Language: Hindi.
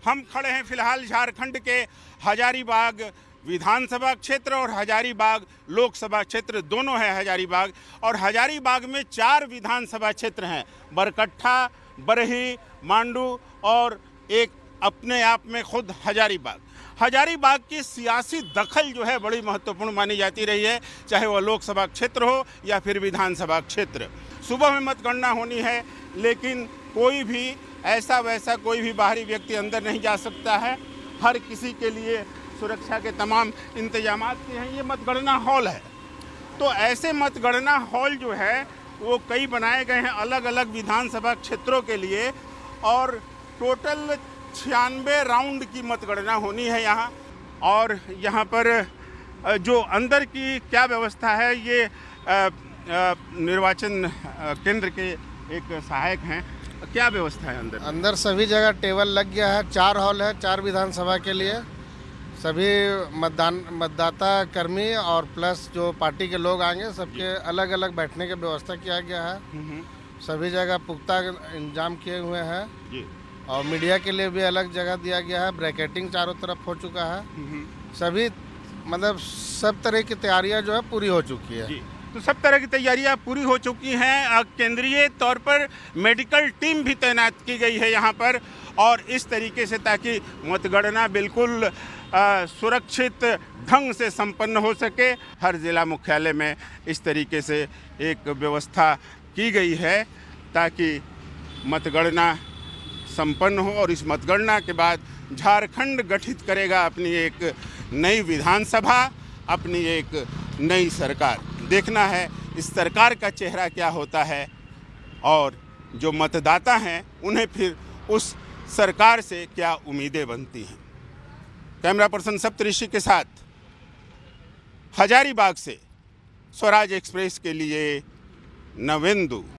हम खड़े हैं फिलहाल झारखंड के हजारीबाग विधानसभा क्षेत्र और हजारीबाग लोकसभा क्षेत्र दोनों है हजारीबाग। और हजारीबाग में 4 विधानसभा क्षेत्र हैं, बरकट्ठा, बरही, मांडू और एक अपने आप में खुद हजारीबाग। हजारीबाग की सियासी दखल जो है बड़ी महत्वपूर्ण मानी जाती रही है, चाहे वह लोकसभा क्षेत्र हो या फिर विधानसभा क्षेत्र। सुबह में मतगणना होनी है, लेकिन कोई भी ऐसा वैसा कोई भी बाहरी व्यक्ति अंदर नहीं जा सकता है। हर किसी के लिए सुरक्षा के तमाम इंतजाम किए हैं। ये मतगणना हॉल है, तो ऐसे मतगणना हॉल जो है वो कई बनाए गए हैं अलग अलग विधानसभा क्षेत्रों के लिए, और टोटल 96 राउंड की मतगणना होनी है यहाँ। और यहाँ पर जो अंदर की क्या व्यवस्था है, ये निर्वाचन केंद्र के एक सहायक हैं, क्या व्यवस्था है अंदर? अंदर सभी जगह टेबल लग गया है। 4 हॉल है 4 विधानसभा के लिए। सभी मतदाता कर्मी और प्लस जो पार्टी के लोग आएंगे सबके अलग अलग बैठने की व्यवस्था किया गया है। सभी जगह पुख्ता इंतजाम किए हुए हैं जी। और मीडिया के लिए भी अलग जगह दिया गया है। ब्रैकेटिंग चारों तरफ हो चुका है। सभी मतलब सब तरह की तैयारियां जो है पूरी हो चुकी है जी। तो सब तरह की तैयारियां पूरी हो चुकी हैं। केंद्रीय तौर पर मेडिकल टीम भी तैनात की गई है यहाँ पर, और इस तरीके से ताकि मतगणना बिल्कुल सुरक्षित ढंग से संपन्न हो सके। हर जिला मुख्यालय में इस तरीके से एक व्यवस्था की गई है ताकि मतगणना संपन्न हो, और इस मतगणना के बाद झारखंड गठित करेगा अपनी एक नई विधानसभा, अपनी एक नई सरकार। देखना है इस सरकार का चेहरा क्या होता है, और जो मतदाता हैं उन्हें फिर उस सरकार से क्या उम्मीदें बनती हैं। कैमरा पर्सन सप्तऋषि के साथ हजारीबाग से स्वराज एक्सप्रेस के लिए नवेंदु।